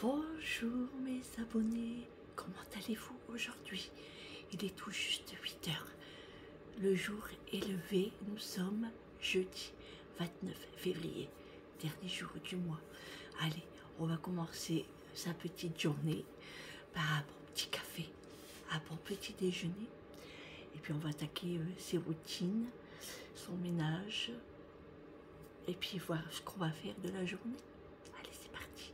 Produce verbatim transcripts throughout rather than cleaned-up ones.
Bonjour mes abonnés, comment allez-vous aujourd'hui? Il est tout juste huit heures, le jour est levé, nous sommes jeudi vingt-neuf février, dernier jour du mois. Allez, on va commencer sa petite journée par un bon petit café, un bon petit déjeuner. Et puis on va attaquer euh, ses routines, son ménage, et puis voir ce qu'on va faire de la journée. Allez, c'est parti.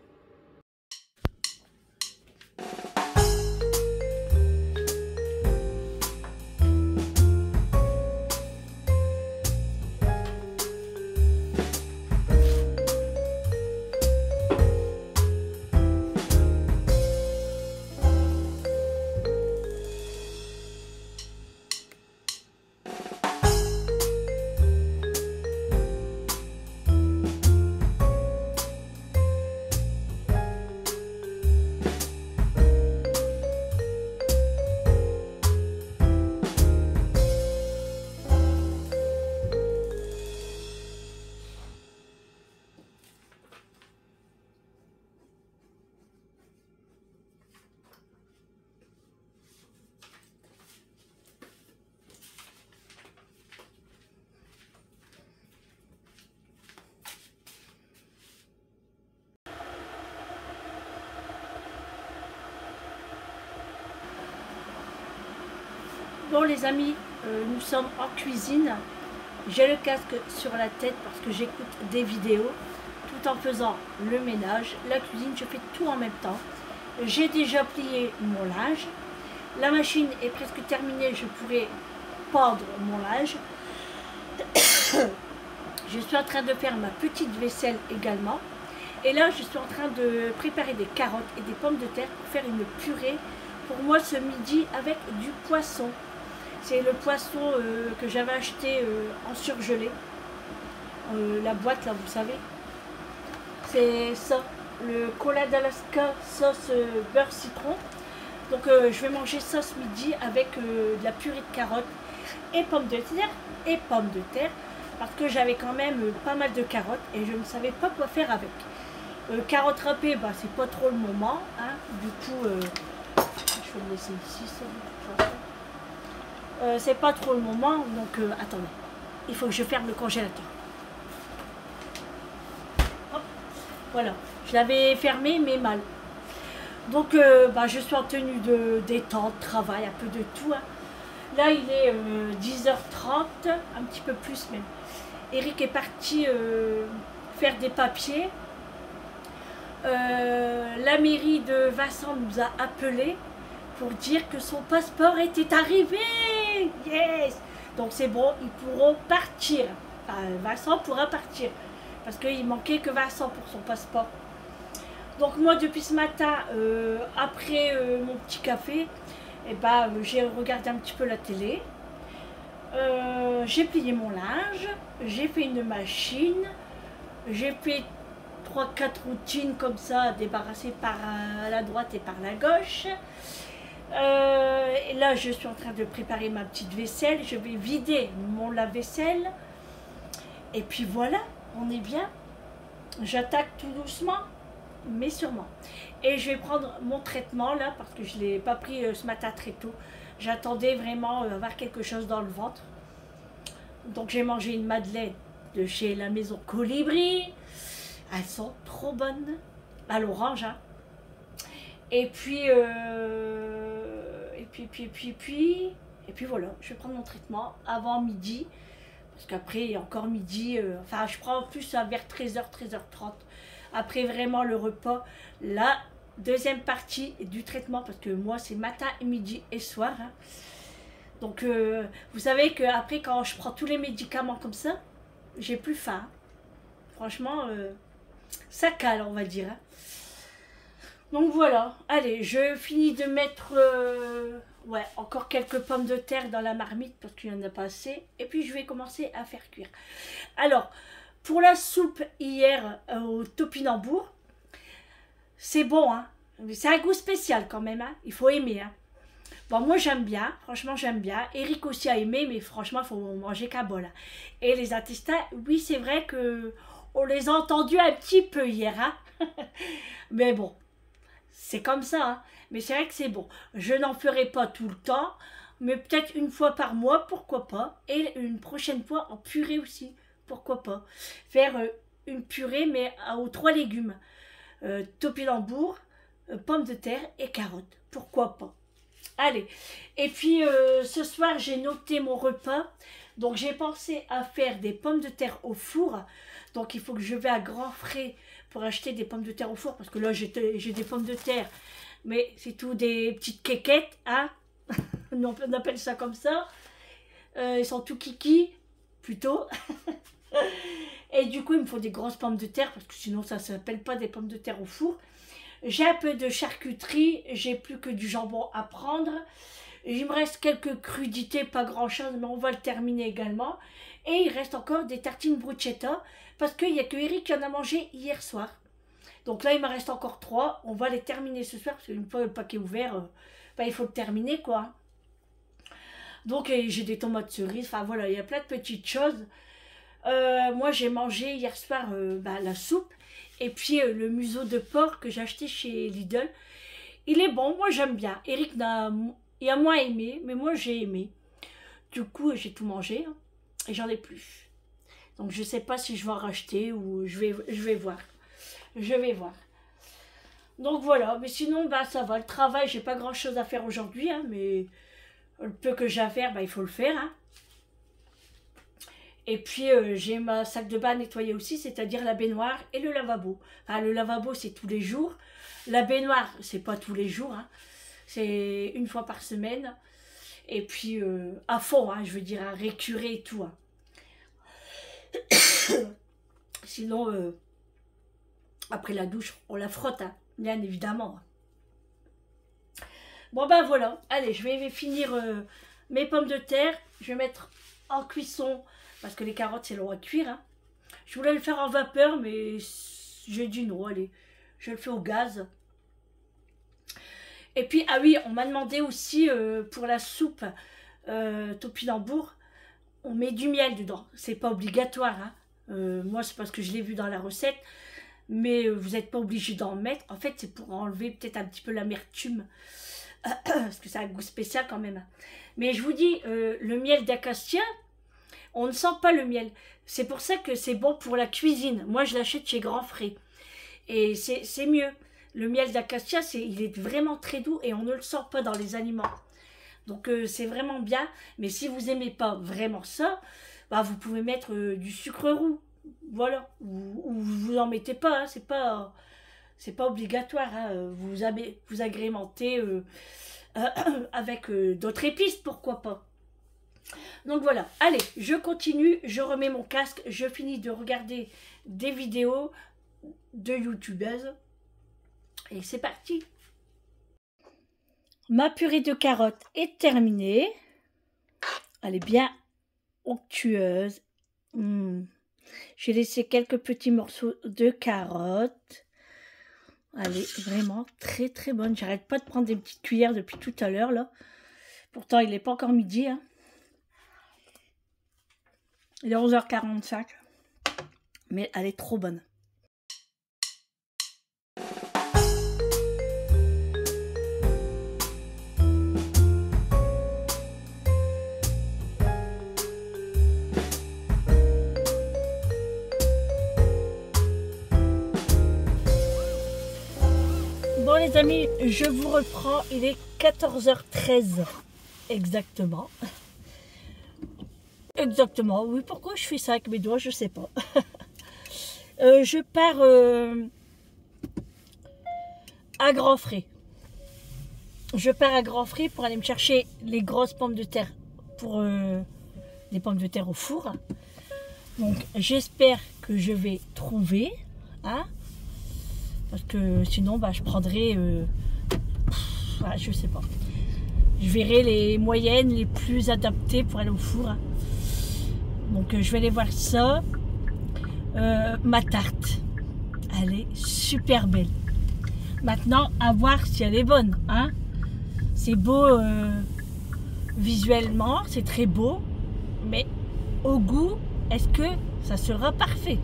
Bon les amis, euh, nous sommes en cuisine. J'ai le casque sur la tête parce que j'écoute des vidéos tout en faisant le ménage, la cuisine, je fais tout en même temps. J'ai déjà plié mon linge. La machine est presque terminée, je pourrais pendre mon linge. Je suis en train de faire ma petite vaisselle également. Et là, je suis en train de préparer des carottes et des pommes de terre pour faire une purée pour moi ce midi avec du poisson. C'est le poisson euh, que j'avais acheté euh, en surgelé. Euh, la boîte là, vous savez. C'est ça, le cola d'Alaska sauce euh, beurre citron. Donc euh, je vais manger ça ce midi avec euh, de la purée de carottes et pommes de terre et pommes de terre. Parce que j'avais quand même euh, pas mal de carottes et je ne savais pas quoi faire avec. Euh, carottes râpées, bah, c'est pas trop le moment. Hein. Du coup, euh, je vais le laisser ici. Ça, de toute façon. Euh, c'est pas trop le moment, donc euh, attendez, il faut que je ferme le congélateur. Hop, voilà, je l'avais fermé mais mal. Donc euh, bah, je suis en tenue de détente, travail, un peu de tout. Hein. Là il est euh, dix heures trente, un petit peu plus même. Eric est parti euh, faire des papiers. Euh, la mairie de Vincent nous a appelés pour dire que son passeport était arrivé. Yes! Donc c'est bon, ils pourront partir. Enfin, Vincent pourra partir. Parce qu'il manquait que Vincent pour son passeport. Donc moi, depuis ce matin, euh, après euh, mon petit café, eh ben, euh, j'ai regardé un petit peu la télé. Euh, j'ai plié mon linge. J'ai fait une machine. J'ai fait trois quatre routines comme ça, débarrassées par euh, la droite et par la gauche. Euh, et là je suis en train de préparer ma petite vaisselle, je vais vider mon lave-vaisselle et puis voilà, on est bien. J'attaque tout doucement mais sûrement et je vais prendre mon traitement là parce que je ne l'ai pas pris euh, ce matin très tôt. J'attendais vraiment euh, avoir quelque chose dans le ventre, donc j'ai mangé une madeleine de chez la maison Colibri. Elles sont trop bonnes à l'orange, hein. Et puis, euh, et puis, puis, puis, puis, et puis voilà, je vais prendre mon traitement avant midi, parce qu'après, il y a encore midi, euh, enfin, je prends en plus vers treize heures, treize heures trente, après vraiment le repas, la deuxième partie du traitement, parce que moi, c'est matin, midi et soir. Hein. Donc, euh, vous savez qu'après, quand je prends tous les médicaments comme ça, j'ai plus faim. Franchement, euh, ça cale, on va dire. Hein. Donc voilà, allez, je finis de mettre euh, ouais, encore quelques pommes de terre dans la marmite parce qu'il n'y en a pas assez. Et puis je vais commencer à faire cuire. Alors, pour la soupe hier euh, au topinambour, c'est bon, hein. C'est un goût spécial quand même, hein. Il faut aimer. Hein. Bon, moi j'aime bien, franchement j'aime bien. Eric aussi a aimé, mais franchement il faut manger qu'un bol. Hein. Et les intestins, oui c'est vrai que on les a entendus un petit peu hier, hein. Mais bon, c'est comme ça, hein. Mais c'est vrai que c'est bon. Je n'en ferai pas tout le temps, mais peut-être une fois par mois, pourquoi pas. Et une prochaine fois en purée aussi, pourquoi pas. Faire euh, une purée, mais à, aux trois légumes. Euh, topinambour, euh, pommes de terre et carottes. Pourquoi pas. Allez. Et puis, euh, ce soir, j'ai noté mon repas. Donc, j'ai pensé à faire des pommes de terre au four. Donc, il faut que je vais à Grand Frais pour acheter des pommes de terre au four. Parce que là, j'ai des pommes de terre. Mais c'est tout des petites quéquettes, hein. On appelle ça comme ça. Euh, ils sont tout kiki, plutôt. Et du coup, il me faut des grosses pommes de terre, parce que sinon, ça ne s'appelle pas des pommes de terre au four. J'ai un peu de charcuterie, j'ai plus que du jambon à prendre. Il me reste quelques crudités, pas grand-chose, mais on va le terminer également. Et il reste encore des tartines bruschetta, parce qu'il n'y a que Eric qui en a mangé hier soir. Donc là, il me reste encore trois. On va les terminer ce soir, parce qu'une fois le paquet ouvert, euh, bah, il faut le terminer, quoi. Donc, j'ai des tomates cerises. Enfin, voilà, il y a plein de petites choses. Euh, moi, j'ai mangé hier soir euh, bah, la soupe. Et puis, euh, le museau de porc que j'ai acheté chez Lidl. Il est bon, moi, j'aime bien. Eric a, il a moins aimé, mais moi, j'ai aimé. Du coup, j'ai tout mangé. Hein, et j'en ai plus. Donc, je ne sais pas si je vais en racheter ou je vais, je vais voir. Je vais voir. Donc voilà, mais sinon, bah, ça va. Le travail, j'ai pas grand chose à faire aujourd'hui, hein, mais le peu que j'ai à faire, bah, il faut le faire. Hein. Et puis, euh, j'ai ma sac de bain à nettoyer aussi, c'est-à-dire la baignoire et le lavabo. Enfin, le lavabo, c'est tous les jours. La baignoire, c'est pas tous les jours. Hein. C'est une fois par semaine. Et puis, euh, à fond, hein, je veux dire, à récurer et tout. Hein. Sinon... Euh, après la douche, on la frotte, hein, bien évidemment. Bon ben voilà, allez, je vais finir euh, mes pommes de terre. Je vais mettre en cuisson, parce que les carottes, c'est long à cuire. Hein. Je voulais le faire en vapeur, mais j'ai dit non, allez, je le fais au gaz. Et puis, ah oui, on m'a demandé aussi, euh, pour la soupe euh, topinambour, on met du miel dedans. C'est pas obligatoire, hein. euh, moi, c'est parce que je l'ai vu dans la recette. Mais vous n'êtes pas obligé d'en mettre. En fait, c'est pour enlever peut-être un petit peu l'amertume. Parce que ça a un goût spécial quand même. Mais je vous dis, euh, le miel d'acacia, on ne sent pas le miel. C'est pour ça que c'est bon pour la cuisine. Moi, je l'achète chez Grand Frais. Et c'est mieux. Le miel d'acacia, il est vraiment très doux et on ne le sent pas dans les aliments. Donc, euh, c'est vraiment bien. Mais si vous n'aimez pas vraiment ça, bah, vous pouvez mettre euh, du sucre roux. Voilà, ou, ou vous en mettez pas, hein, c'est pas, c'est pas obligatoire. Hein, vous, avez, vous agrémentez euh, euh, avec euh, d'autres épices, pourquoi pas. Donc voilà, allez, je continue, je remets mon casque, je finis de regarder des vidéos de youtubeuses et c'est parti. Ma purée de carottes est terminée. Elle est bien onctueuse. Mmh. J'ai laissé quelques petits morceaux de carottes. Elle est vraiment très très bonne. J'arrête pas de prendre des petites cuillères depuis tout à l'heure là. Pourtant il n'est pas encore midi. Hein. Il est onze heures quarante-cinq. Mais elle est trop bonne. Bon les amis, je vous reprends, il est quatorze heures treize exactement. Exactement, oui, pourquoi je fais ça avec mes doigts, je sais pas. euh, je pars euh, à Grand Frais. Je pars à Grand Frais pour aller me chercher les grosses pommes de terre pour euh, des pommes de terre au four. Donc j'espère que je vais trouver, hein. Parce que sinon, bah, je prendrai, euh, pff, ouais, je sais pas. Je verrai les moyennes, les plus adaptées pour aller au four. Hein. Donc, euh, je vais aller voir ça. Euh, ma tarte, elle est super belle. Maintenant, à voir si elle est bonne. Hein. C'est beau euh, visuellement, c'est très beau. Mais au goût, est-ce que ça sera parfait?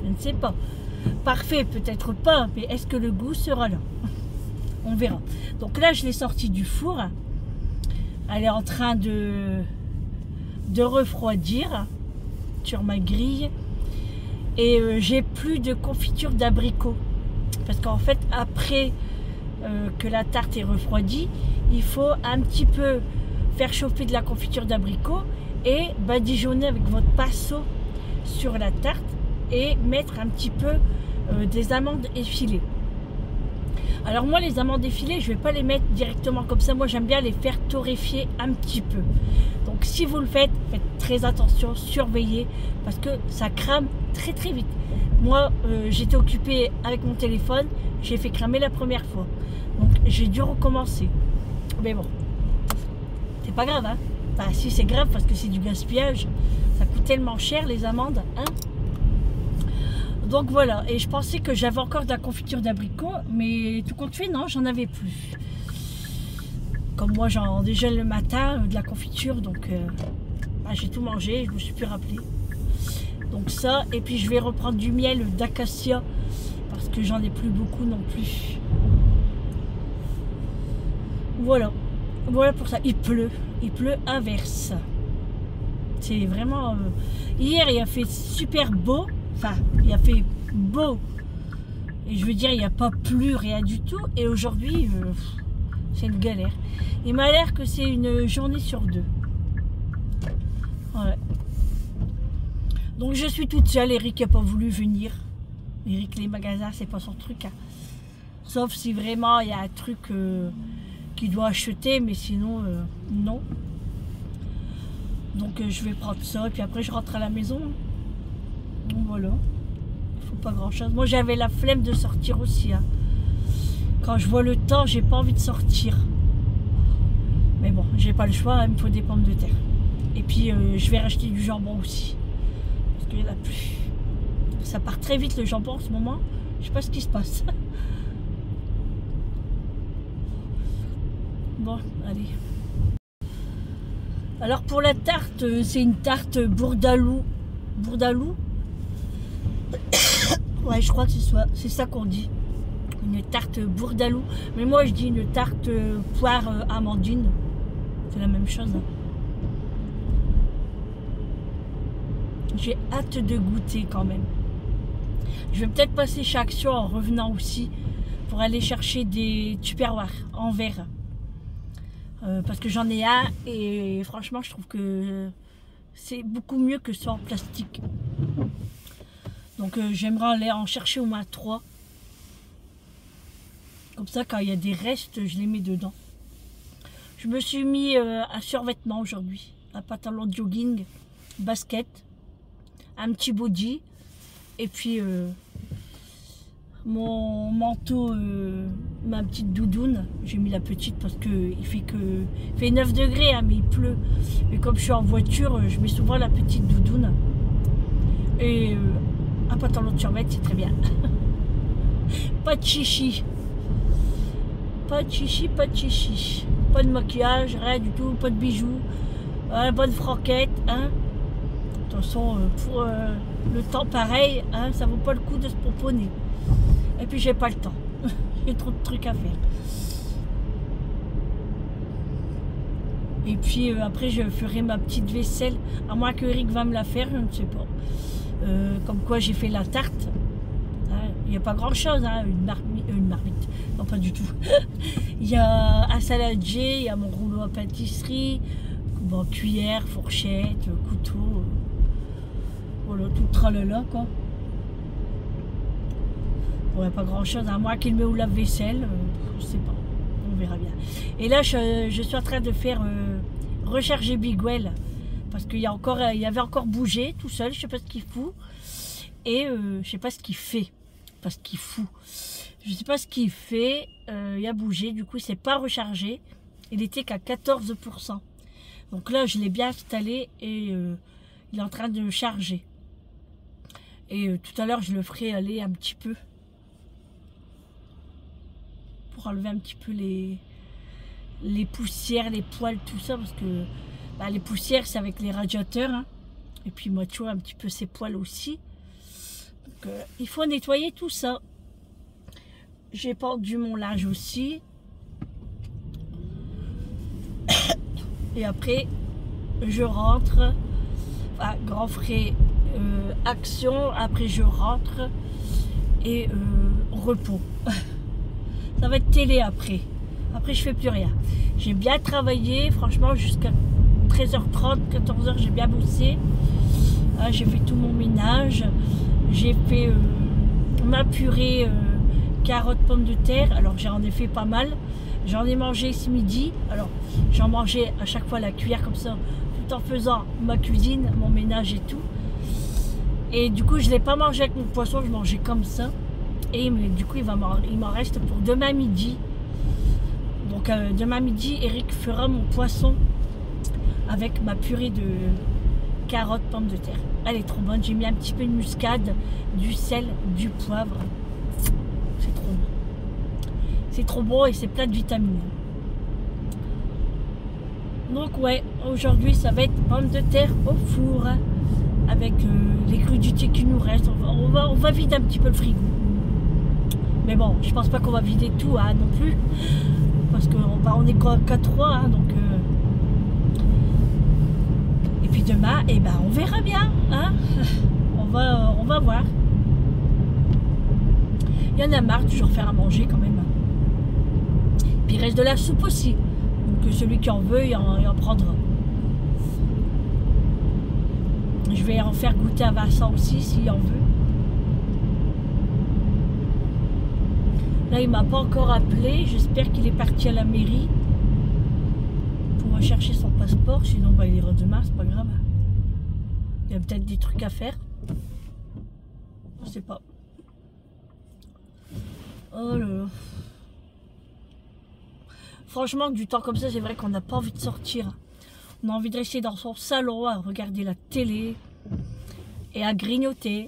Je ne sais pas. Parfait, peut-être pas, mais est-ce que le goût sera là? On verra. Donc là, je l'ai sortie du four. Elle est en train de, de refroidir sur ma grille. Et euh, j'ai plus de confiture d'abricot. Parce qu'en fait, après euh, que la tarte est refroidie, il faut un petit peu faire chauffer de la confiture d'abricot et badigeonner avec votre pinceau sur la tarte et mettre un petit peu euh, des amandes effilées. Alors moi, les amandes effilées, je ne vais pas les mettre directement comme ça. Moi, j'aime bien les faire torréfier un petit peu. Donc si vous le faites, faites très attention, surveillez, parce que ça crame très très vite. Moi, euh, j'étais occupée avec mon téléphone, j'ai fait cramer la première fois. Donc j'ai dû recommencer. Mais bon, c'est pas grave, hein. Enfin, si, c'est grave parce que c'est du gaspillage. Ça coûte tellement cher, les amandes, hein. Donc voilà, et je pensais que j'avais encore de la confiture d'abricot, mais tout compte fait, non, j'en avais plus. Comme moi, j'en déjeune le matin, euh, de la confiture, donc euh, bah, j'ai tout mangé, je me suis plus rappelé. Donc ça, et puis je vais reprendre du miel d'acacia, parce que j'en ai plus beaucoup non plus. Voilà, voilà pour ça. Il pleut, il pleut inverse. C'est vraiment... Euh, hier, il a fait super beau. Enfin, il a fait beau. Et je veux dire, il n'y a pas plu, rien du tout. Et aujourd'hui, euh, c'est une galère. Il m'a l'air que c'est une journée sur deux. Ouais. Donc je suis toute seule. Eric n'a pas voulu venir. Eric, les magasins, c'est pas son truc. Hein. Sauf si vraiment il y a un truc euh, qu'il doit acheter. Mais sinon, euh, non. Donc euh, je vais prendre ça. Et puis après, je rentre à la maison. Donc voilà, il faut pas grand chose. Moi j'avais la flemme de sortir aussi. Hein. Quand je vois le temps, j'ai pas envie de sortir. Mais bon, j'ai pas le choix, hein, il me faut des pommes de terre. Et puis euh, je vais racheter du jambon aussi. Parce qu'il y en a plus. Ça part très vite le jambon en ce moment. Je sais pas ce qui se passe. Bon, allez. Alors pour la tarte, c'est une tarte bourdalou. Bourdalou. Ouais, je crois que c'est ça qu'on dit. Une tarte bourdalou. Mais moi, je dis une tarte poire euh, amandine. C'est la même chose. Hein. J'ai hâte de goûter quand même. Je vais peut-être passer chez Action en revenant aussi pour aller chercher des tupperwares en verre. Euh, parce que j'en ai un et franchement, je trouve que c'est beaucoup mieux que ça en plastique. Donc euh, j'aimerais aller en chercher au moins trois. Comme ça, quand il y a des restes, je les mets dedans. Je me suis mis euh, un survêtement aujourd'hui. Un pantalon de jogging, basket, un petit body. Et puis euh, mon manteau, euh, ma petite doudoune. J'ai mis la petite parce qu'il fait que il fait neuf degrés, hein, mais il pleut. Et comme je suis en voiture, je mets souvent la petite doudoune. Et... Euh, un pantalon de survêt, c'est très bien. Pas de chichi. Pas de chichi, pas de chichi. Pas de maquillage, rien du tout, pas de bijoux. Hein, bonne franquette. Hein. De toute façon, pour euh, le temps pareil, hein, ça vaut pas le coup de se pomponner. Et puis j'ai pas le temps. J'ai trop de trucs à faire. Et puis euh, après, je ferai ma petite vaisselle. À moins que Eric va me la faire, je ne sais pas. Euh, comme quoi j'ai fait la tarte. Hein, il n'y a pas grand chose, hein, une, marmite, une marmite, non pas du tout. Il y a un saladier, il y a mon rouleau à pâtisserie, bon, cuillère, fourchette, couteau, euh, voilà, tout le tralala quoi. Il n'y a pas grand chose, à moins qu'il me ou lave-vaisselle, euh, je sais pas, on verra bien. Et là je, je suis en train de faire euh, recharger Bigwell. Parce qu'il y, a encore, il y avait encore bougé tout seul, je ne sais pas ce qu'il fout. Et euh, je ne sais pas ce qu'il fait. Pas ce qu'il fout. Je ne sais pas ce qu'il fait. Euh, il a bougé, du coup il ne s'est pas rechargé. Il était qu'à quatorze pour cent. Donc là je l'ai bien installé et euh, il est en train de charger. Et euh, tout à l'heure je le ferai aller un petit peu. Pour enlever un petit peu les, les poussières, les poils, tout ça. Parce que... Bah, les poussières, c'est avec les radiateurs. Hein. Et puis moi, tu vois, un petit peu ses poils aussi. Donc, euh, il faut nettoyer tout ça. J'ai pendu mon linge aussi. Et après, je rentre. Enfin, grand frais, euh, action. Après, je rentre. Et euh, repos. Ça va être télé après. Après, je fais plus rien. J'ai bien travaillé. Franchement, jusqu'à treize heures trente, quatorze heures, j'ai bien bossé. Ah, j'ai fait tout mon ménage. J'ai fait euh, ma purée... Euh, carottes, pommes de terre, alors j'en ai fait pas mal. J'en ai mangé ce midi. Alors j'en mangeais à chaque fois la cuillère comme ça, tout en faisant ma cuisine, mon ménage et tout. Et du coup je ne l'ai pas mangé avec mon poisson, je mangeais comme ça. Et mais, du coup il m'en reste pour demain midi. Donc euh, demain midi, Eric fera mon poisson avec ma purée de carottes, pommes de terre. Elle est trop bonne. J'ai mis un petit peu de muscade, du sel, du poivre. C'est trop bon. C'est trop bon et c'est plein de vitamines. Donc ouais, aujourd'hui ça va être pommes de terre au four avec euh, les crudités qui nous restent. On va, on, va, on va vider un petit peu le frigo. Mais bon, je pense pas qu'on va vider tout hein, non plus. Parce qu'on bah, on est qu'à trois. Hein, donc, euh... Et puis demain, eh ben, on verra bien. Hein on, va, euh, on va voir. Il y en a marre, toujours faire à manger quand même. Puis il reste de la soupe aussi. Donc celui qui en veut, il en, il en prendra. Je vais en faire goûter à Vincent aussi, s'il en veut. Là, il m'a pas encore appelé. J'espère qu'il est parti à la mairie pour rechercher son passeport. Sinon, bah, il ira demain, c'est pas grave. Il y a peut-être des trucs à faire. Je sais pas. Oh là là. Franchement, du temps comme ça, c'est vrai qu'on n'a pas envie de sortir. On a envie de rester dans son salon à regarder la télé et à grignoter.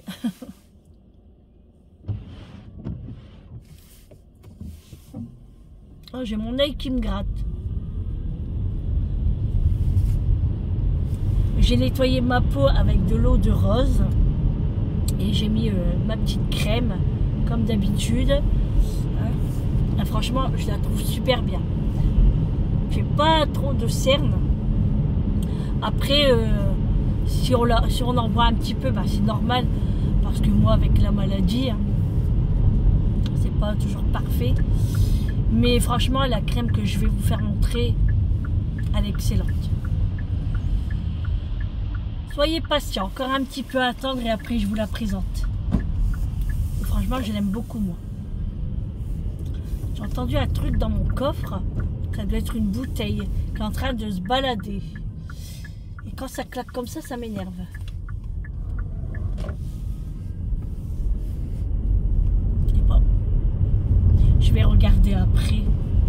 Oh, j'ai mon œil qui me gratte. J'ai nettoyé ma peau avec de l'eau de rose et j'ai mis euh, ma petite crème comme d'habitude. Hein. Franchement, je la trouve super bien. J'ai pas trop de cernes. Après, euh, si, on la, si on en voit un petit peu, bah, c'est normal. Parce que moi, avec la maladie, hein, c'est pas toujours parfait. Mais franchement, la crème que je vais vous faire montrer, elle est excellente. Soyez patient, encore un petit peu à attendre et après je vous la présente. Et franchement, je l'aime beaucoup moi. J'ai entendu un truc dans mon coffre. Ça doit être une bouteille qui est en train de se balader. Et quand ça claque comme ça, ça m'énerve. Je sais pas. Je vais regarder après.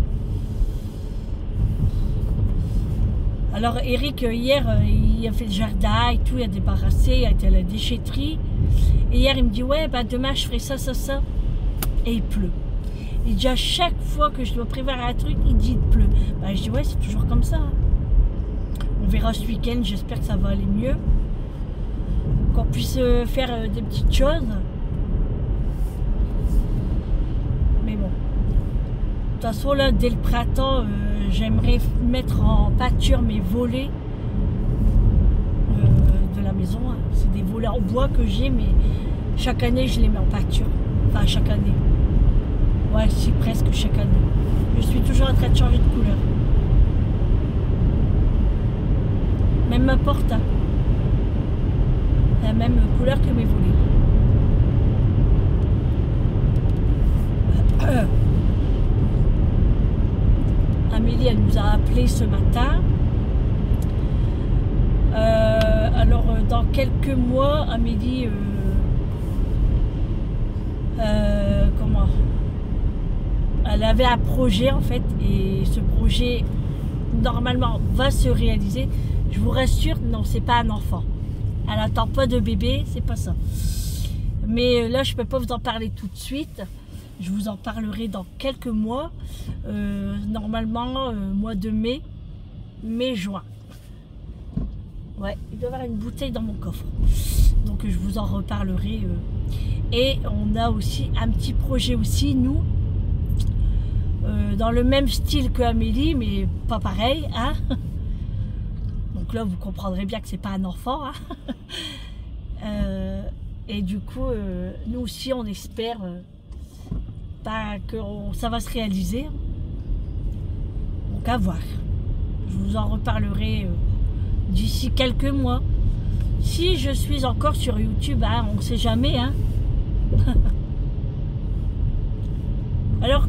Alors Eric, hier, il a fait le jardin et tout, il a débarrassé, il a été à la déchetterie. Et hier, il me dit, ouais, bah, demain, je ferai ça, ça, ça. Et il pleut. Il dit, à chaque fois que je dois préparer un truc, il dit, il pleut. Bah, je dis, ouais, c'est toujours comme ça. Hein. On verra ce week-end, j'espère que ça va aller mieux. Qu'on puisse faire des petites choses. Mais bon. De toute façon, là, dès le printemps, euh, j'aimerais mettre en pâture mes volets euh, de la maison. Hein. C'est des volets en bois que j'ai, mais chaque année, je les mets en pâture. Enfin, chaque année. Ouais, c'est presque chaque année. Je suis toujours en train de changer de couleur. Même ma porte, hein. La même couleur que mes volets. Euh. Amélie, elle nous a appelé ce matin. Euh, alors, dans quelques mois, Amélie, euh, euh, comment elle avait un projet en fait, et ce projet normalement va se réaliser. Je vous rassure, non, c'est pas un enfant. Elle n'attend pas de bébé, c'est pas ça. Mais là, je peux pas vous en parler tout de suite. Je vous en parlerai dans quelques mois. Euh, normalement, euh, mois de mai, mai-juin. Ouais, il doit y avoir une bouteille dans mon coffre. Donc, je vous en reparlerai euh, Et on a aussi un petit projet aussi, nous, euh, dans le même style que Amélie, mais pas pareil. Hein. Donc là, vous comprendrez bien que c'est pas un enfant. Hein. euh, et du coup, euh, nous aussi, on espère euh, bah, que on, ça va se réaliser. Donc à voir. Je vous en reparlerai euh, d'ici quelques mois. Si je suis encore sur YouTube, hein, on ne sait jamais. Hein. Alors,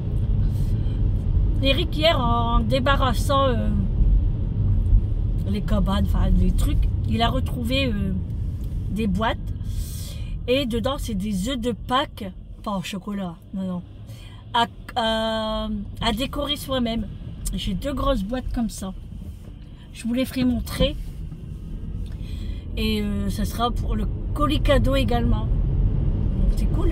Eric hier, en débarrassant euh, les cabanes, enfin les trucs, il a retrouvé euh, des boîtes et dedans c'est des œufs de Pâques, pas en chocolat, non non, à, à, à décorer soi-même. J'ai deux grosses boîtes comme ça. Je vous les ferai montrer et euh, ça sera pour le colis cadeau également. C'est cool.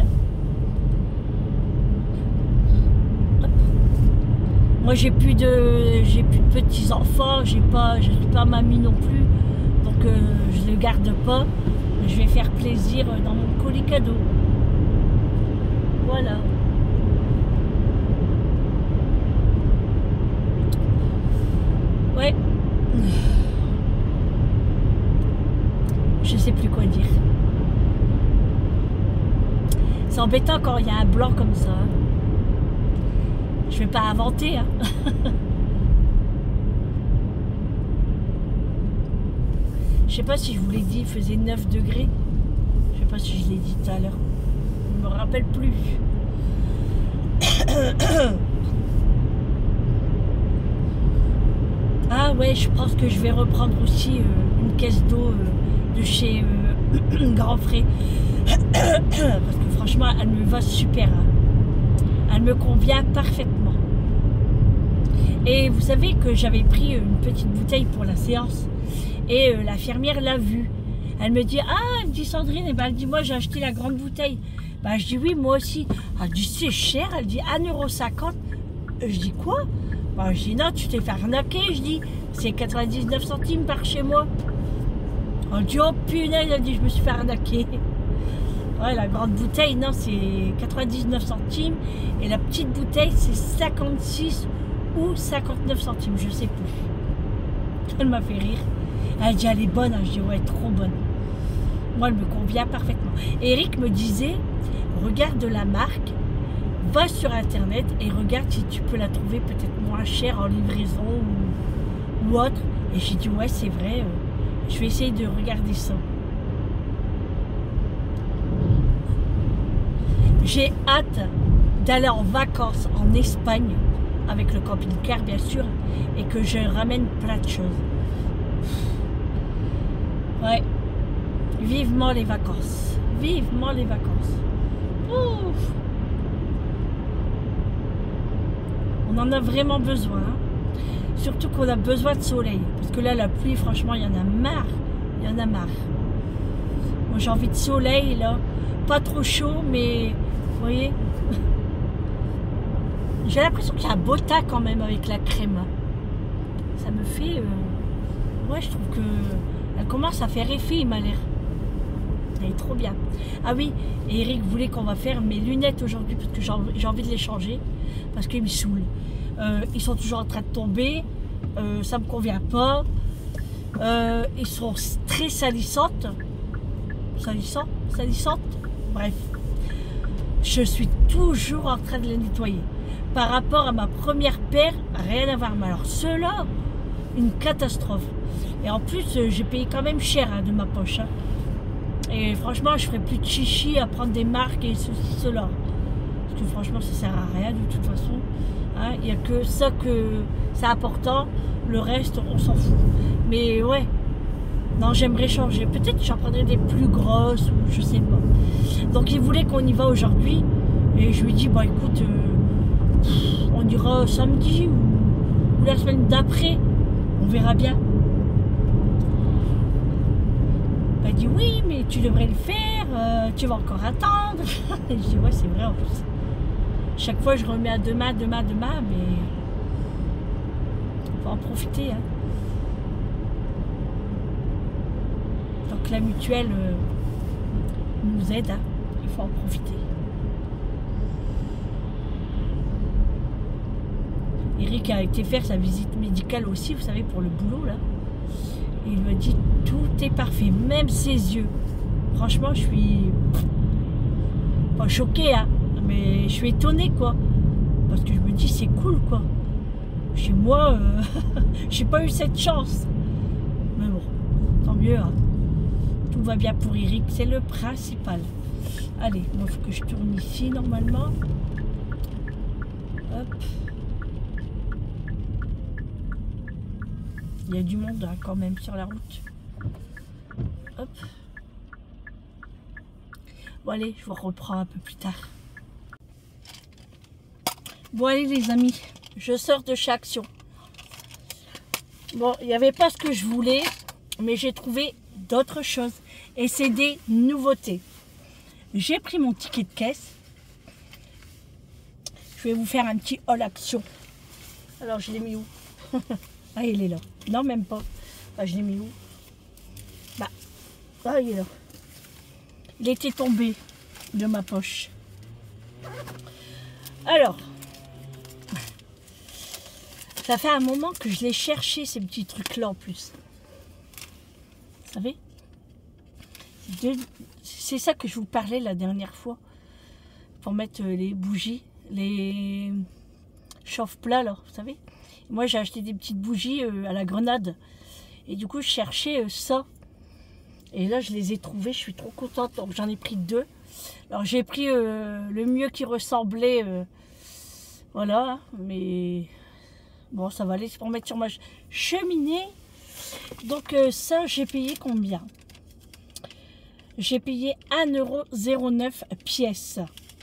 Hop. Moi j'ai plus de j'ai plus de petits enfants, j'ai pas je suis pas mamie non plus, donc euh, je les garde pas. Je vais faire plaisir dans mon colis cadeau. Voilà. Ouais. Je sais plus quoi dire. C'est embêtant quand il y a un blanc comme ça. Je vais pas inventer. Hein. Je sais pas si je vous l'ai dit, il faisait neuf degrés. Je sais pas si je l'ai dit tout à l'heure. Je me rappelle plus. Ah ouais, je pense que je vais reprendre aussi euh, une caisse d'eau euh, de chez euh, Grand Frais. Parce que franchement, elle me va super. Hein. Elle me convient parfaitement. Et vous savez que j'avais pris une petite bouteille pour la séance. Et euh, la fermière l'a vue. Elle me dit, ah, elle me dit Sandrine, et ben, elle dit, moi j'ai acheté la grande bouteille. Ben, je dis, oui, moi aussi. Elle dit, c'est cher. Elle dit, un euro cinquante. Je dis, quoi? Ben, je dis, non, tu t'es fait arnaquer. Je dis, c'est quatre-vingt-dix-neuf centimes par chez moi. Elle dit, oh punaise, elle dit, je me suis fait arnaquer. Ouais, la grande bouteille, non, c'est quatre-vingt-dix-neuf centimes. Et la petite bouteille, c'est cinquante-six ou cinquante-neuf centimes, je sais plus. Elle m'a fait rire. Elle dit, elle est bonne. Je dis, ouais, trop bonne. Moi, elle me convient parfaitement. Et Eric me disait, regarde la marque, va sur Internet et regarde si tu peux la trouver peut-être moins chère en livraison ou, ou autre. Et j'ai dit, ouais, c'est vrai, euh, je vais essayer de regarder ça. J'ai hâte d'aller en vacances en Espagne, avec le camping-car bien sûr, et que je ramène plein de choses. Ouais, vivement les vacances, vivement les vacances. Ouf. On en a vraiment besoin, hein. Surtout qu'on a besoin de soleil, parce que là la pluie, franchement, il y en a marre, il y en a marre. Moi j'ai envie de soleil là, pas trop chaud, mais vous voyez, j'ai l'impression qu'il y a un beau tas quand même avec la crème. Ça me fait, euh... ouais, je trouve que elle commence à faire effet, il m'a l'air. Elle est trop bien. Ah oui, et Eric voulait qu'on va faire mes lunettes aujourd'hui parce que j'ai envie de les changer parce qu'ils me saoulent. Euh, ils sont toujours en train de tomber, euh, ça me convient pas. Euh, ils sont très salissantes. Salissants, salissantes. Bref, je suis toujours en train de les nettoyer. Par rapport à ma première paire, rien à voir. Mais alors ceux-là, une catastrophe. Et en plus, j'ai payé quand même cher hein, de ma poche. Hein. Et franchement, je ferai plus de chichi à prendre des marques et ceci, cela. Parce que franchement, ça sert à rien de toute façon. Hein. Il n'y a que ça que c'est important. Le reste, on s'en fout. Mais ouais, non, j'aimerais changer. Peut-être que j'en prendrais des plus grosses ou je sais pas. Donc, il voulait qu'on y va aujourd'hui. Et je lui ai dit, bah écoute, euh, on ira samedi ou, ou la semaine d'après. On verra bien. Elle dit oui, mais tu devrais le faire, euh, tu vas encore attendre. Je dis ouais, c'est vrai en plus. Chaque fois, je remets à demain, demain, demain, mais on va en profiter. Hein. Donc la mutuelle euh, nous aide. Hein. faut en profiter. Eric a été faire sa visite médicale aussi, vous savez, pour le boulot là. Et il lui a dit tout est parfait, même ses yeux. Franchement, je suis pas choquée, hein, mais je suis étonnée quoi. Parce que je me dis c'est cool quoi. Chez moi, euh, j'ai pas eu cette chance. Mais bon, tant mieux. Hein. Tout va bien pour Eric, c'est le principal. Allez, il faut que je tourne ici normalement. Hop. Il y a du monde hein, quand même sur la route. Hop. Bon allez, je vous reprends un peu plus tard. Bon allez les amis, je sors de chez Action. Bon, il n'y avait pas ce que je voulais, mais j'ai trouvé d'autres choses. Et c'est des nouveautés. J'ai pris mon ticket de caisse. Je vais vous faire un petit haul Action. Alors je l'ai mis où? Ah il est là. Non même pas. Ah, je l'ai mis où? Bah, ah il est là. Il était tombé de ma poche. Alors, ça fait un moment que je l'ai cherché ces petits trucs là en plus. Vous savez? C'est ça que je vous parlais la dernière fois. Pour mettre les bougies, les chauffe-plats là, vous savez? Moi j'ai acheté des petites bougies à la grenade. Et du coup je cherchais ça. Et là je les ai trouvées, je suis trop contente. Donc j'en ai pris deux. Alors j'ai pris euh, le mieux qui ressemblait. Euh, voilà, mais bon ça va aller pour mettre sur ma cheminée. Donc euh, ça j'ai payé combien? J'ai payé un euro zéro neuf pièce.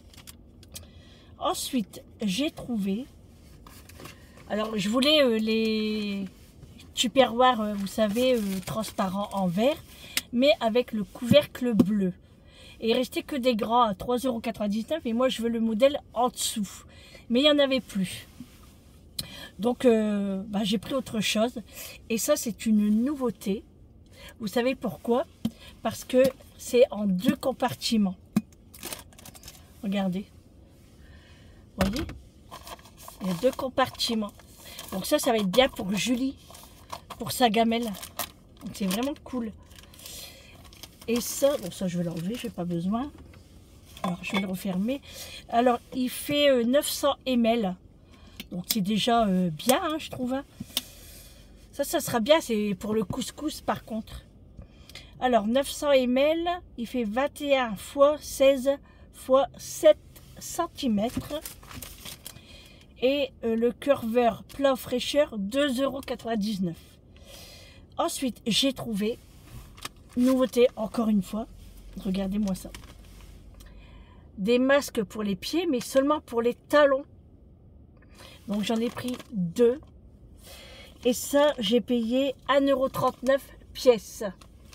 Ensuite j'ai trouvé, alors je voulais euh, les tupperwares, euh, vous savez, euh, transparents en verre, mais avec le couvercle bleu. Et il restait que des grands à trois euros quatre-vingt-dix-neuf et moi je veux le modèle en dessous. Mais il n'y en avait plus. Donc euh, bah, j'ai pris autre chose. Et ça c'est une nouveauté. Vous savez pourquoi? Parce que c'est en deux compartiments. Regardez. Vous voyez? Il y a deux compartiments. Donc ça, ça va être bien pour Julie, pour sa gamelle. Donc c'est vraiment cool. Et ça, bon ça je vais l'enlever, je n'ai pas besoin. Alors je vais le refermer. Alors il fait euh, neuf cents millilitres. Donc c'est déjà euh, bien, hein, je trouve. Hein. Ça, ça sera bien, c'est pour le couscous par contre. Alors neuf cents millilitres, il fait vingt et un fois seize fois sept centimètres. Et euh, le curveur plat fraîcheur, deux euros quatre-vingt-dix-neuf. Ensuite, j'ai trouvé, nouveauté encore une fois, regardez-moi ça. Des masques pour les pieds, mais seulement pour les talons. Donc j'en ai pris deux. Et ça, j'ai payé un euro trente-neuf pièce.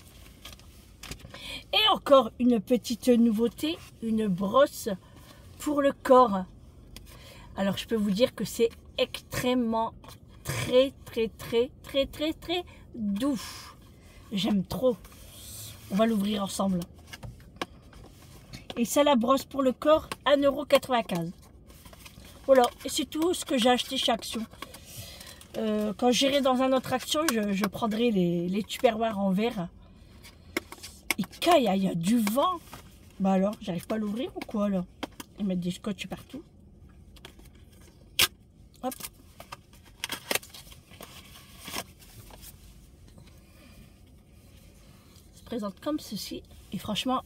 Et encore une petite nouveauté, une brosse pour le corps. Alors je peux vous dire que c'est extrêmement, très, très, très, très, très, très doux. J'aime trop. On va l'ouvrir ensemble. Et ça, la brosse pour le corps, un euro quatre-vingt-quinze. Voilà, et c'est tout ce que j'ai acheté chez Action. Euh, quand j'irai dans un autre Action, je, je prendrai les, les tupperwares en verre. Et quand il y, y a du vent, bah alors, j'arrive pas à l'ouvrir ou quoi là? Ils mettent des scotch partout. Hop. Ça se présente comme ceci. Et franchement,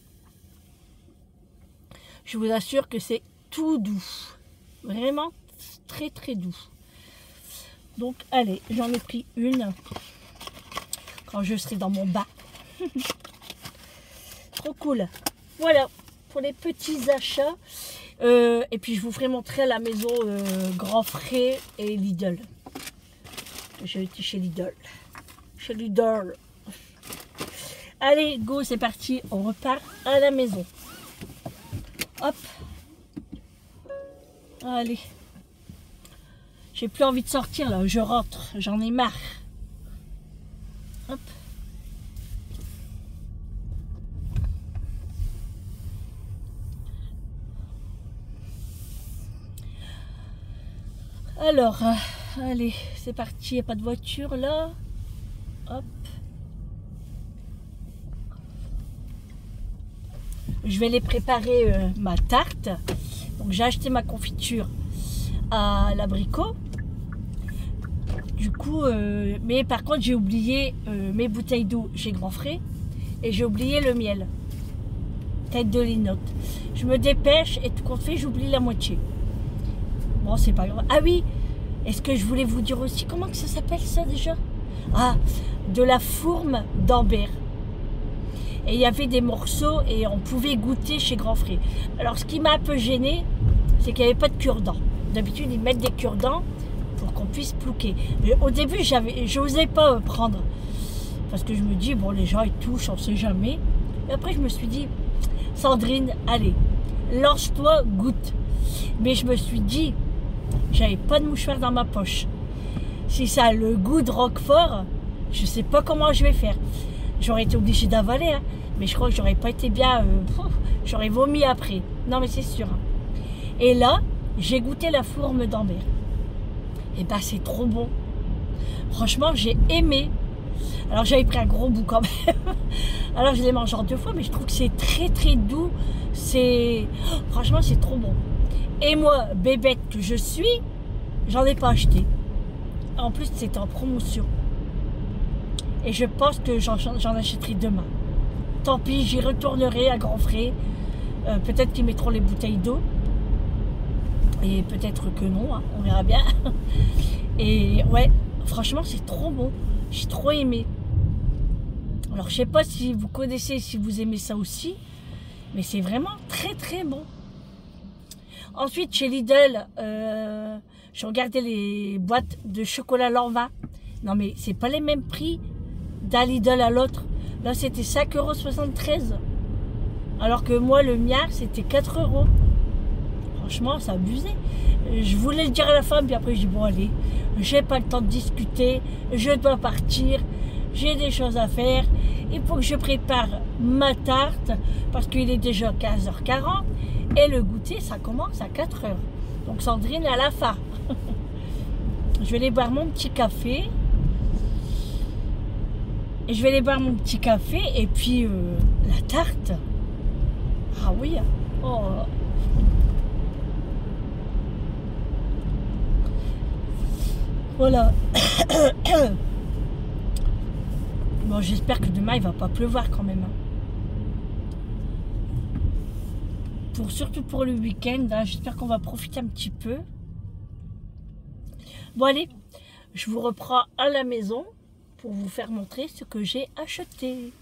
je vous assure que c'est tout doux. Vraiment très très doux. Donc allez, j'en ai pris une quand je serai dans mon bain. Trop cool. Voilà pour les petits achats. Euh, et puis je vous ferai montrer à la maison euh, Grand Frais et Lidl. J'ai été chez Lidl. Chez Lidl. Allez, go, c'est parti. On repart à la maison. Hop. Allez. J'ai plus envie de sortir là. Je rentre. J'en ai marre. Hop. Alors, euh, allez, c'est parti. Il n'y a pas de voiture là. Hop. Je vais les préparer euh, ma tarte. Donc j'ai acheté ma confiture à l'abricot. Du coup, euh, mais par contre j'ai oublié euh, mes bouteilles d'eau chez Grand Frais et j'ai oublié le miel. Tête de linotte. Je me dépêche et tout compte fait, j'oublie la moitié. Bon, c'est pas grave. Ah oui, est-ce que je voulais vous dire aussi, comment que ça s'appelle ça déjà? Ah, de la fourme d'Ambert. Et il y avait des morceaux et on pouvait goûter chez Grand Frais. Alors ce qui m'a un peu gêné, c'est qu'il n'y avait pas de cure-dents. D'habitude ils mettent des cure-dents pour qu'on puisse plouquer. Mais au début je n'osais pas prendre. Parce que je me dis, bon les gens ils touchent, on ne sait jamais. Et après je me suis dit, Sandrine, allez, lance-toi, goûte. Mais je me suis dit, j'avais pas de mouchoir dans ma poche. Si ça a le goût de Roquefort, je ne sais pas comment je vais faire. J'aurais été obligée d'avaler, hein, mais je crois que j'aurais pas été bien, euh, j'aurais vomi après. Non mais c'est sûr. Hein. Et là, j'ai goûté la fourme d'Ambert. Et ben c'est trop bon. Franchement, j'ai aimé. Alors j'avais pris un gros bout quand même. Alors je l'ai mangé en deux fois, mais je trouve que c'est très très doux. C'est, franchement, c'est trop bon. Et moi, bébête que je suis, j'en ai pas acheté. En plus, c'était en promotion. Et je pense que j'en achèterai demain. Tant pis, j'y retournerai à Grand Frais. Euh, peut-être qu'ils mettront les bouteilles d'eau. Et peut-être que non, hein, on verra bien. Et ouais, franchement, c'est trop bon. J'ai trop aimé. Alors, je sais pas si vous connaissez, si vous aimez ça aussi. Mais c'est vraiment très très bon. Ensuite, chez Lidl, euh, je regardais les boîtes de chocolat Lanvin. Non mais c'est pas les mêmes prix d'un Lidl à l'autre. Là, c'était cinq euros soixante-treize. Alors que moi, le mien, c'était quatre euros. Franchement, ça abusait. Je voulais le dire à la femme, puis après, je dis, bon, allez, j'ai pas le temps de discuter, je dois partir, j'ai des choses à faire. Il faut que je prépare ma tarte, parce qu'il est déjà quinze heures quarante, et le goûter, ça commence à quatre heures. Donc, Sandrine, à la fin. Je vais aller boire mon petit café. Et je vais aller boire mon petit café et puis euh, la tarte. Ah oui. Oh. Voilà. Bon, j'espère que demain il va pas pleuvoir quand même. Pour, surtout pour le week-end, hein, j'espère qu'on va profiter un petit peu. Bon allez, je vous reprends à la maison pour vous faire montrer ce que j'ai acheté.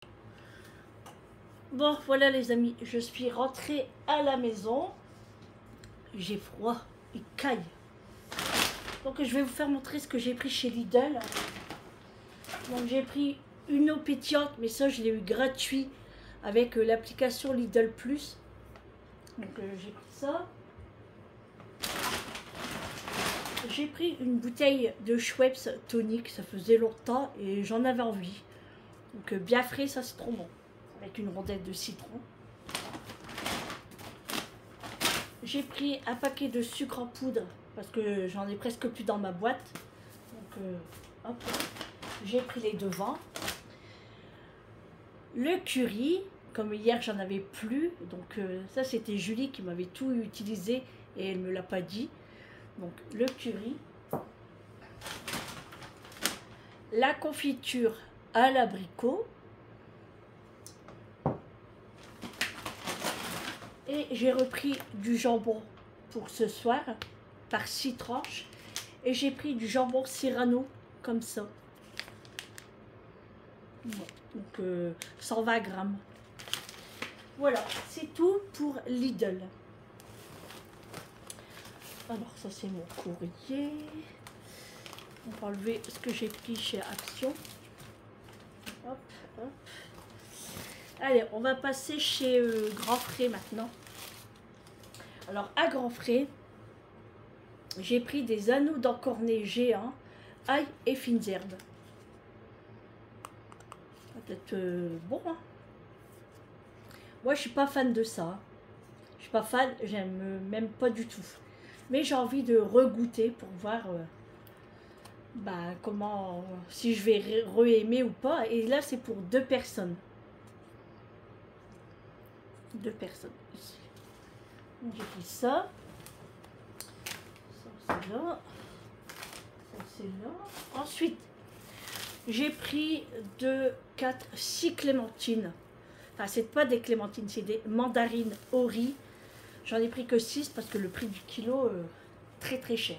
Bon, voilà les amis, je suis rentrée à la maison. J'ai froid, il caille. Donc je vais vous faire montrer ce que j'ai pris chez Lidl. Donc j'ai pris une eau pétillante, mais ça je l'ai eu gratuit avec euh, l'application Lidl Plus. Donc euh, j'ai pris ça. J'ai pris une bouteille de Schweppes tonique, ça faisait longtemps et j'en avais envie. Donc euh, bien frais, ça c'est trop bon. Avec une rondelle de citron. J'ai pris un paquet de sucre en poudre parce que j'en ai presque plus dans ma boîte. Donc euh, hop, j'ai pris les devants. Le curry, comme hier j'en avais plus. Donc euh, ça c'était Julie qui m'avait tout utilisé et elle ne me l'a pas dit. Donc le curry, la confiture à l'abricot et j'ai repris du jambon pour ce soir par six tranches et j'ai pris du jambon Serrano comme ça. Bon, donc euh, cent vingt grammes. Voilà, c'est tout pour Lidl. Alors ça c'est mon courrier. On va enlever ce que j'ai pris chez Action. Hop, hop. Allez, on va passer chez euh, Grand Frais maintenant. Alors à Grand Frais, j'ai pris des anneaux d'encornet géants, ail et fines herbes. Peut-être euh, bon. Hein. Moi je suis pas fan de ça. Je suis pas fan, j'aime même pas du tout. Mais j'ai envie de regoûter pour voir euh, bah, comment, si je vais re-aimer ou pas. Et là, c'est pour deux personnes. Deux personnes ici. J'ai pris ça. Ça, c'est là. Ça, c'est là. Ensuite, j'ai pris deux, quatre, six clémentines. Enfin, c'est pas des clémentines, c'est des mandarines au riz. J'en ai pris que six parce que le prix du kilo, euh, très très cher.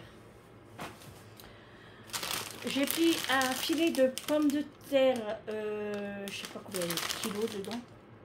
J'ai pris un filet de pommes de terre, euh, je sais pas combien il y a de kilos dedans.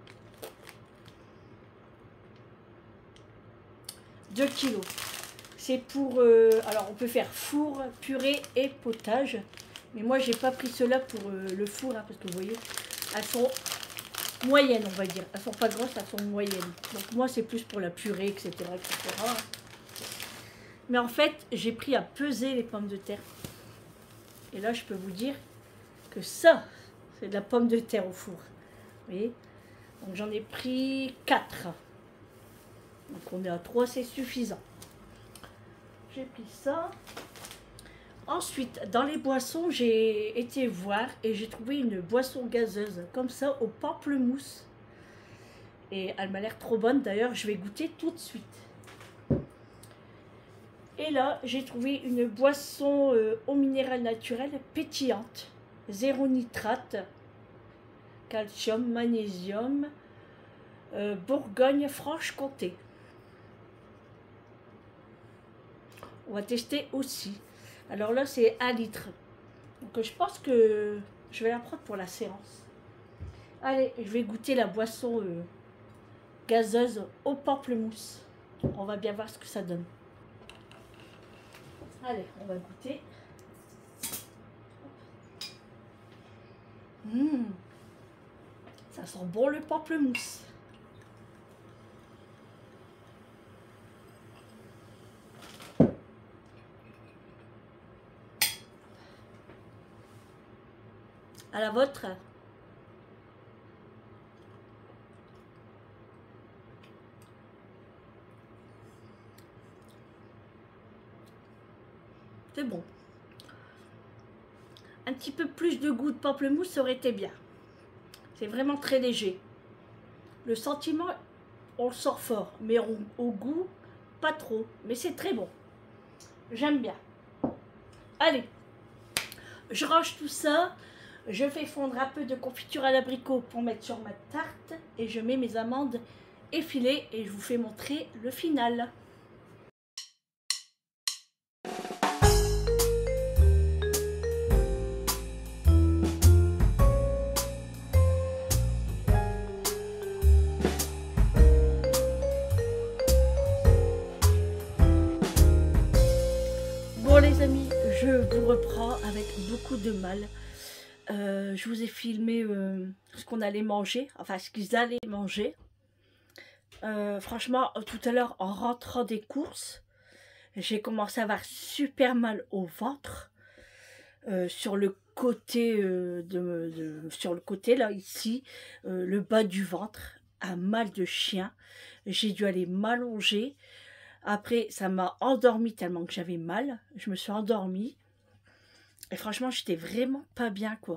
deux kilos. C'est pour, euh, alors on peut faire four, purée et potage. Mais moi j'ai pas pris cela pour euh, le four, hein, parce que vous voyez, elles sont moyennes, on va dire. Elles sont pas grosses, elles sont moyennes. Donc moi c'est plus pour la purée, et cetera, et cetera. Mais en fait, j'ai pris à peser les pommes de terre. Et là, je peux vous dire que ça, c'est de la pomme de terre au four. Vous voyez? Donc j'en ai pris quatre. Donc on est à trois, c'est suffisant. J'ai pris ça. Ensuite, dans les boissons, j'ai été voir et j'ai trouvé une boisson gazeuse comme ça au pamplemousse. Et elle m'a l'air trop bonne. D'ailleurs, je vais goûter tout de suite. Et là, j'ai trouvé une boisson euh, eau minérale naturelle pétillante. Zéro nitrate, calcium, magnésium, euh, Bourgogne-Franche-Comté. On va tester aussi. Alors là, c'est un litre. Donc je pense que je vais la prendre pour la séance. Allez, je vais goûter la boisson euh, gazeuse au pamplemousse. On va bien voir ce que ça donne. Allez, on va goûter. Mmh. Ça sent bon le pamplemousse. À la vôtre. C'est bon. Un petit peu plus de goût de pamplemousse, ça aurait été bien. C'est vraiment très léger. Le sentiment, on le sort fort, mais on, au goût, pas trop. Mais c'est très bon. J'aime bien. Allez, je range tout ça. Je fais fondre un peu de confiture à l'abricot pour mettre sur ma tarte. Et je mets mes amandes effilées et je vous fais montrer le final. Bon les amis, je vous reprends avec beaucoup de mal. Euh, je vous ai filmé euh, ce qu'on allait manger, enfin ce qu'ils allaient manger. Euh, franchement, tout à l'heure, en rentrant des courses, j'ai commencé à avoir super mal au ventre. Euh, sur le côté, euh, de, de, sur le côté là, ici, euh, le bas du ventre, un mal de chien. J'ai dû aller m'allonger. Après, ça m'a endormi tellement que j'avais mal. Je me suis endormie. Et franchement, j'étais vraiment pas bien, quoi.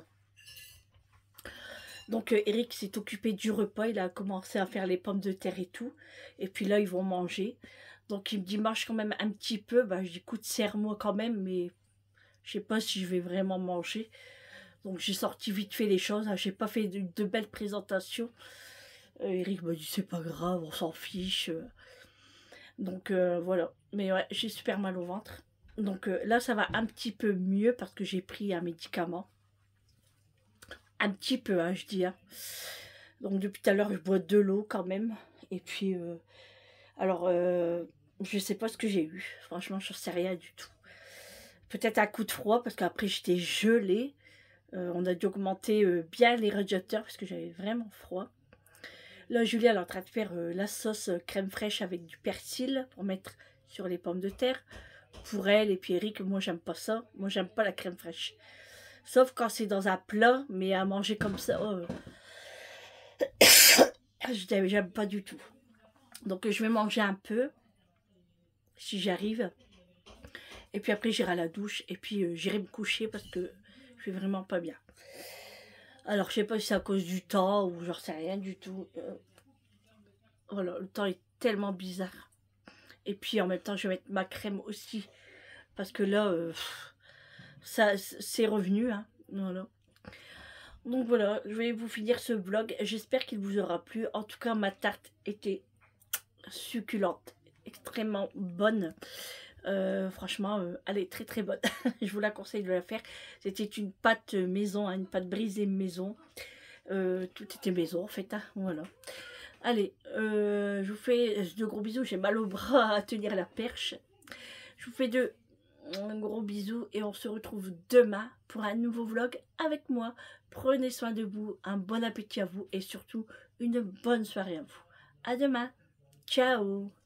Donc, euh, Eric s'est occupé du repas. Il a commencé à faire les pommes de terre et tout. Et puis là, ils vont manger. Donc, il me dit, mange quand même un petit peu. Bah, je dis, écoute, serre-moi quand même. Mais je sais pas si je vais vraiment manger. Donc, j'ai sorti vite fait les choses. J'ai pas fait de, de belles présentations. Euh, Eric m'a dit, c'est pas grave, on s'en fiche. Donc, euh, voilà. Mais ouais, j'ai super mal au ventre. Donc euh, là, ça va un petit peu mieux parce que j'ai pris un médicament. Un petit peu, hein, je dis. Hein. Donc depuis tout à l'heure, je bois de l'eau quand même. Et puis, euh, alors, euh, je sais pas ce que j'ai eu. Franchement, je ne sais rien du tout. Peut-être un coup de froid parce qu'après, j'étais gelée. Euh, on a dû augmenter euh, bien les radiateurs parce que j'avais vraiment froid. Là, Julia, elle est en train de faire euh, la sauce crème fraîche avec du persil pour mettre sur les pommes de terre. Pour elle et puis Eric, moi j'aime pas ça. Moi j'aime pas la crème fraîche. Sauf quand c'est dans un plat, mais à manger comme ça, oh, j'aime pas du tout. Donc je vais manger un peu. si j'y arrive. Et puis après j'irai à la douche et puis euh, j'irai me coucher parce que je vais vraiment pas bien. Alors je sais pas si c'est à cause du temps ou j'en sais rien du tout. Euh, voilà, le temps est tellement bizarre. Et puis en même temps je vais mettre ma crème aussi. Parce que là, euh, ça c'est revenu. Hein, voilà. Donc voilà, je vais vous finir ce vlog. J'espère qu'il vous aura plu. En tout cas, ma tarte était succulente, extrêmement bonne. Euh, franchement, euh, elle est très très bonne. Je vous la conseille de la faire. C'était une pâte maison, hein, une pâte brisée maison. Euh, tout était maison en fait. Hein, voilà. Allez, euh, je vous fais de gros bisous. J'ai mal au bras à tenir la perche. Je vous fais de gros bisous et on se retrouve demain pour un nouveau vlog avec moi. Prenez soin de vous, un bon appétit à vous et surtout une bonne soirée à vous. À demain. Ciao.